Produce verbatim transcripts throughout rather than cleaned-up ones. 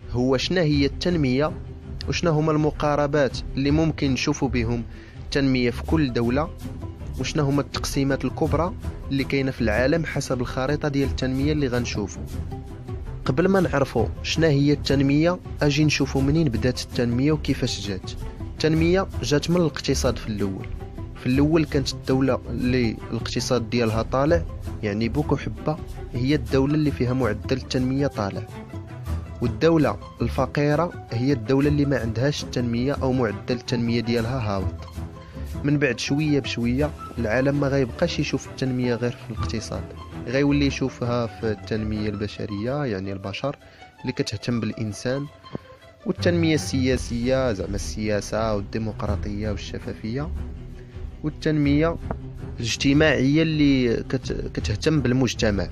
هو شنو هي التنمية وشنو هما المقاربات اللي ممكن نشوفوا بهم التنمية في كل دولة، وشنو هما التقسيمات الكبرى اللي كاينه في العالم حسب الخريطة ديال التنمية اللي غنشوفوا. قبل ما نعرفوا شنو هي التنمية اجي نشوفوا منين بدات التنمية وكيفاش جات. التنمية جات من الاقتصاد. في الاول في الاول كانت الدولة اللي الاقتصاد ديالها طالع، يعني بوكو حبة، هي الدولة اللي فيها معدل التنمية طالع. والدولة الفقيرة هي الدولة اللي ما عندهاش التنمية او معدل التنمية ديالها هابط. من بعد شوية بشوية العالم ما غيبقاش يشوف التنمية غير في الاقتصاد، غيولي يشوفها في التنمية البشرية، يعني البشر اللي كتهتم بالإنسان، والتنمية السياسية زعما السياسة والديمقراطية والشفافية، والتنمية الاجتماعية اللي كت... كتهتم بالمجتمع.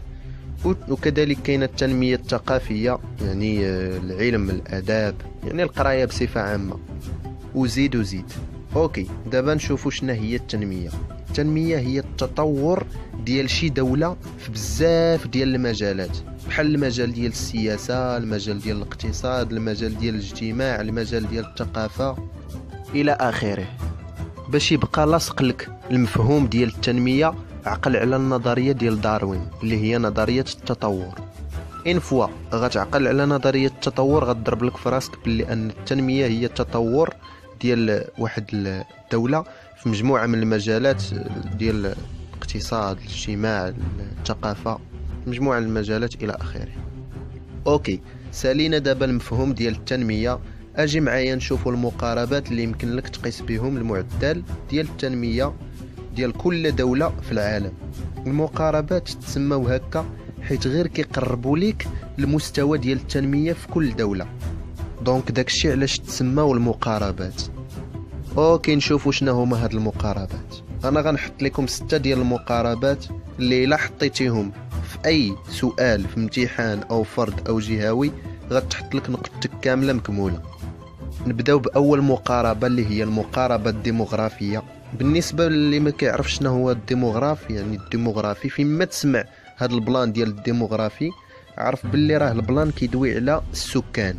وكذلك كاينه التنمية الثقافية، يعني العلم الآداب، يعني القراية بصفة عامة، وزيد وزيد. اوكي، دابا نشوفوا شنو هي التنمية. التنمية هي التطور ديال شي دولة في بزاف ديال المجالات، بحال المجال ديال السياسة، المجال ديال الاقتصاد، المجال ديال الاجتماع، المجال ديال الثقافة الى اخره. باش يبقى لاصق لك المفهوم ديال التنمية، عقل على النظرية ديال داروين اللي هي نظرية التطور. ان فوا غتعقل على نظرية التطور غتضرب لك في راسك باللي ان التنمية هي التطور ديال واحد الدولة في مجموعة من المجالات ديال الاقتصاد، الاجتماع، الثقافة، مجموعة من المجالات الى اخره. اوكي، سالينا دابا المفهوم ديال التنمية. اجي معايا نشوفوا المقاربات اللي يمكن لك تقيس بهم المعدل ديال التنمية ديال كل دولة في العالم. المقاربات تسموا هكا حيت غير كيقربوا ليك المستوى ديال التنمية في كل دولة. دونك داكشي علاش تسموا المقاربات. اوكي، نشوفوا شنو هما هاد المقاربات. انا غنحط لكم ستة ديال المقاربات اللي الا حطيتيهم في اي سؤال في امتحان او فرد او جهوي غتحط لك نقطتك كاملة مكمولة. نبداو باول مقاربة اللي هي المقاربة الديموغرافية. بالنسبة اللي ما كيعرفش شنو هو الديموغراف، يعني الديموغرافي فيما تسمع هاد البلان ديال الديموغرافي عرف باللي راه البلان كيدوي على السكان.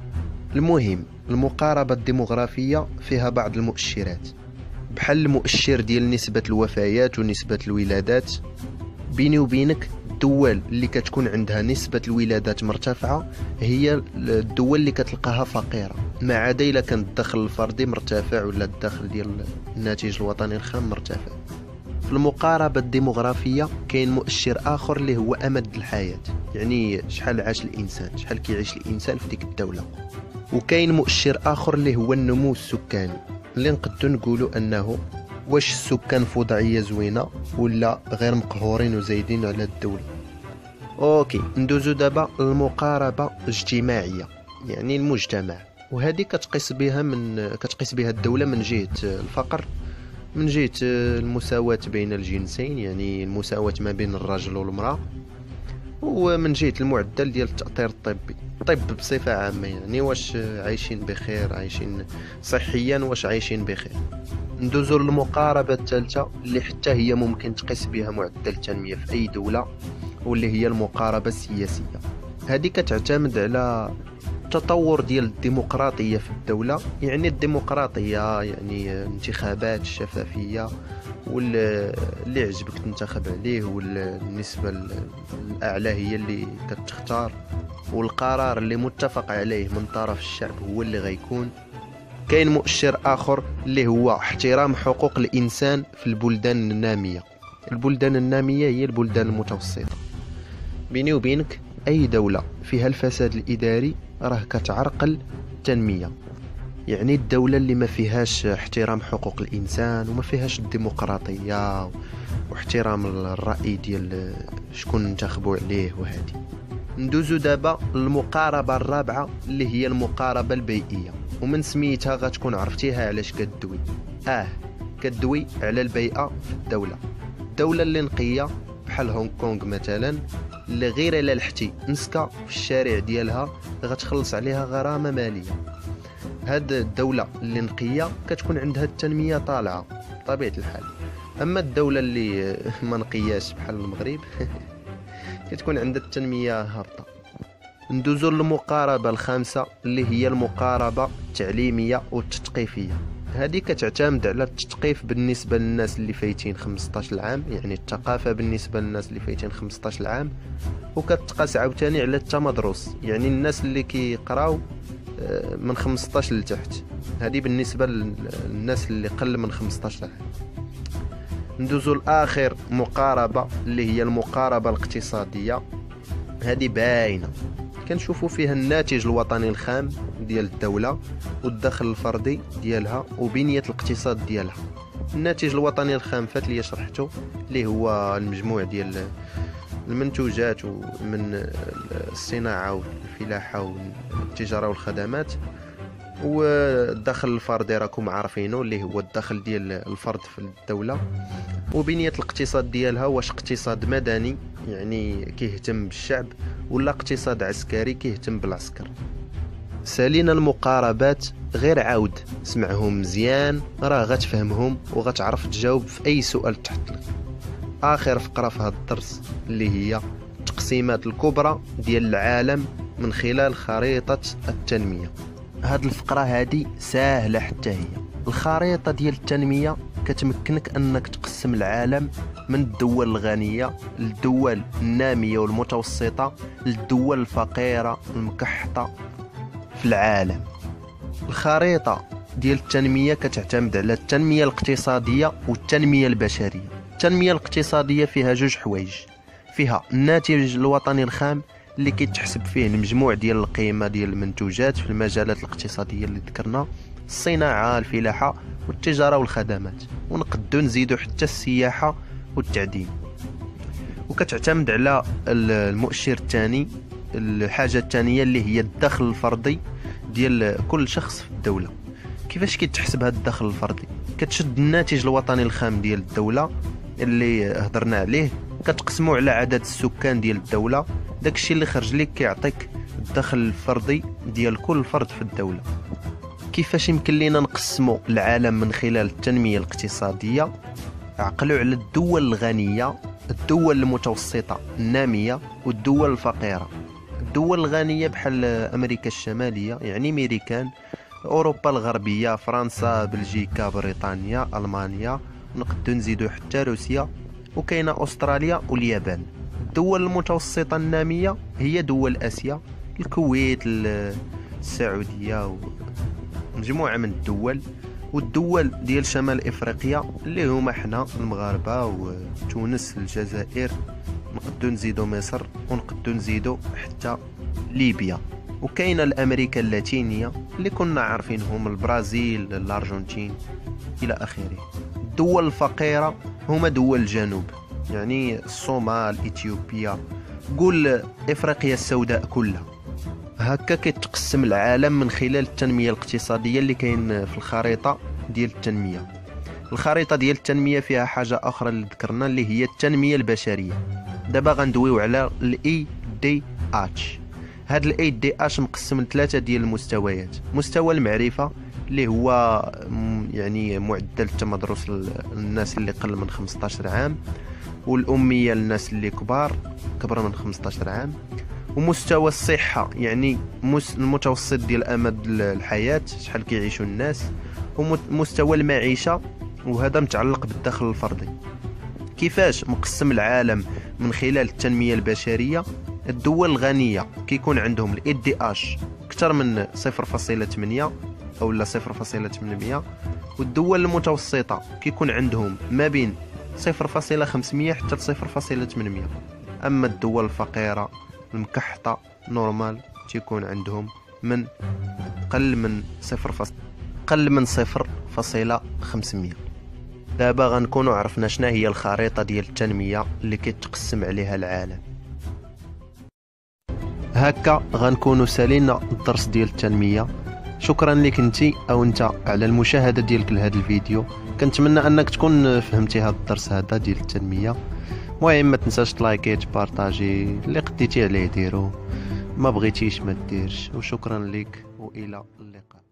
المهم، المقاربة الديموغرافية فيها بعض المؤشرات، بحال المؤشر ديال نسبة الوفيات ونسبة الولادات. بيني وبينك الدول اللي كتكون عندها نسبة الولادات مرتفعة هي الدول اللي كتلقاها فقيرة، ما عدا إلا كان الدخل الفردي مرتفع ولا الدخل ديال الناتج الوطني الخام مرتفع. في المقاربة الديموغرافية كاين مؤشر آخر اللي هو أمد الحياة، يعني شحال عاش الإنسان، شحال كيعيش الإنسان في ديك الدولة. وكاين مؤشر آخر اللي هو النمو السكاني، اللي نقدر نقولوا أنه واش السكان في وضعية زوينة ولا غير مقهورين وزايدين على الدولة. اوكي، ندوزو دابا المقاربة الاجتماعية، يعني المجتمع. وهذه كتقيس بها من كتقيس بها الدولة من جهة الفقر، من جهة المساواة بين الجنسين، يعني المساواة ما بين الرجل والمرأة، ومن جهة المعدل ديال التأطير الطبي. الطب بصفة عامة، يعني واش عايشين بخير، عايشين صحيا، واش عايشين بخير. ندوزو للمقاربة الثالثة اللي حتى هي ممكن تقيس بها معدل التنمية في أي دولة، واللي هي المقاربة السياسية. هذه كتعتمد على التطور ديال الديمقراطية في الدولة، يعني الديمقراطية يعني انتخابات شفافية، واللي عجبك تنتخب عليه، والنسبة الأعلى هي اللي كتختار، والقرار اللي متفق عليه من طرف الشعب هو اللي غيكون. كاين مؤشر آخر اللي هو احترام حقوق الإنسان في البلدان النامية. البلدان النامية هي البلدان المتوسطة. بيني وبينك أي دولة فيها الفساد الإداري راه كتعرقل التنمية، يعني الدولة اللي ما فيهاش احترام حقوق الإنسان وما فيهاش الديمقراطية واحترام الرأي ديال شكون انتخبوا عليه. وهذه ندوزو دابا المقاربة الرابعة اللي هي المقاربة البيئية، ومن سميتها غتكون عرفتيها علاش كدوي. اه كدوي على البيئة في الدولة. الدولة اللي نقية بحال هونغ كونغ مثلا، اللي غير الا لحتي نسكة في الشارع ديالها غتخلص عليها غرامة مالية. هاد الدولة اللي نقية كتكون عندها التنمية طالعة بطبيعة الحال. اما الدولة اللي ما نقياش بحال المغرب كتكون عندها التنمية هابطة. ندوزو للمقاربة الخامسة اللي هي المقاربة التعليمية والتثقيفية. هذه كتعتمد على التثقيف بالنسبة للناس اللي فايتين خمسطاش عام، يعني الثقافة بالنسبة للناس اللي فايتين خمسطاش عام، وكتقاس عاوتاني على التمدرس، يعني الناس اللي كيقراو من خمسطاش لتحت. هذه بالنسبة للناس اللي قل من خمسطاش عام. ندوزو لآخر مقاربة اللي هي المقاربة الاقتصادية. هذه باينة، كنشوفوا فيها الناتج الوطني الخام ديال الدولة والدخل الفردي ديالها وبنية الاقتصاد ديالها. الناتج الوطني الخام فات لي شرحته، اللي هو المجموع ديال المنتوجات من الصناعة والفلاحة والتجارة والخدمات، والدخل الفردي راكم عارفينه اللي هو الدخل ديال الفرد في الدولة، وبنية الاقتصاد ديالها واش اقتصاد مدني يعني كيهتم بالشعب ولا اقتصاد عسكري كيهتم بالعسكر. سالينا المقاربات غير عاود سمعهم مزيان، راه غتفهمهم وغتعرف تجاوب في اي سؤال تحت لك. اخر فقرة في هذا الدرس اللي هي التقسيمات الكبرى ديال العالم من خلال خريطة التنمية. هاد الفقرة هادي ساهلة حتى هي. الخريطة ديال التنمية كتمكنك انك تقسم العالم من الدول الغنية للدول النامية والمتوسطة للدول الفقيرة المكحطة في العالم. الخريطة ديال التنمية كتعتمد على التنمية الاقتصادية والتنمية البشرية. التنمية الاقتصادية فيها جوج حوايج، فيها الناتج الوطني الخام اللي كيتحسب فيه المجموع ديال القيمة ديال المنتوجات في المجالات الاقتصادية اللي ذكرنا، الصناعة، الفلاحة والتجارة والخدمات، ونقدو نزيدو حتى السياحة والتعدين. وكتعتمد على المؤشر الثاني، الحاجة الثانية اللي هي الدخل الفردي ديال كل شخص في الدولة. كيفاش كيتحسب هذا الدخل الفردي؟ كتشد الناتج الوطني الخام ديال الدولة اللي هضرنا عليه، كتقسمو على عدد السكان ديال الدولة، داكشي اللي خرج لك كيعطيك الدخل الفردي ديال كل فرد في الدولة. كيفاش يمكن لينا نقسمو العالم من خلال التنمية الاقتصادية؟ عقلوا على الدول الغنية، الدول المتوسطة النامية والدول الفقيرة. الدول الغنية بحال أمريكا الشمالية يعني ميريكان، أوروبا الغربية فرنسا، بلجيكا، بريطانيا، ألمانيا، نقدو نزيدو حتى روسيا، وكاينة أستراليا واليابان. الدول المتوسطة النامية هي دول آسيا، الكويت، السعودية ومجموعة من الدول، والدول ديال شمال إفريقيا اللي هما حنا المغاربة وتونس، الجزائر، نقدو نزيدو مصر، ونقدو نزيدو حتى ليبيا. وكاينه الامريكا اللاتينيه اللي كنا عارفينهم، البرازيل، الارجنتين الى اخره. الدول الفقيره هما دول الجنوب، يعني الصومال، اثيوبيا، قول افريقيا السوداء كلها. هكا كيتقسم العالم من خلال التنميه الاقتصاديه اللي كاين في الخريطه ديال التنميه. الخريطه ديال التنميه فيها حاجه اخرى اللي ذكرنا اللي هي التنميه البشريه. دابا غندويو على الاي دي اتش. هاد الاي دي اتش مقسم لثلاثه ديال المستويات. مستوى المعرفه اللي هو يعني معدل التمدرس للناس اللي قل من خمسطاش عام، والاميه للناس اللي كبار كبر من خمسطاش عام. ومستوى الصحه يعني المتوسط ديال امد الحياه، شحال كيعيشوا الناس. ومستوى المعيشه، وهذا متعلق بالدخل الفردي. كيفاش مقسم العالم من خلال التنميه البشريه؟ الدول الغنيه كيكون عندهم الاي دي اش اكثر من صفر فاصلة ثمانية او لا صفر فاصلة ثمانمية، والدول المتوسطه كيكون عندهم ما بين صفر فاصلة خمسمية حتى صفر فاصلة ثمانمية. اما الدول الفقيره المكحطه نورمال تيكون عندهم من قل من صفر فاصلة قل من صفر فاصلة خمسمية. دابا غنكونوا عرفنا شنو هي الخريطه ديال التنميه اللي كيتقسم عليها العالم. هكا غنكونوا سالينا الدرس ديال التنميه. شكرا لك انت او انت على المشاهده ديالك لهذا الفيديو. كنتمنى انك تكون فهمتي هذا الدرس هذا ديال التنميه. المهم ما تنساش تلايكي، تبارطاجي، اللي قديتي عليه ديرو، ما بغيتيش ما ديرش. وشكرا لك والى اللقاء.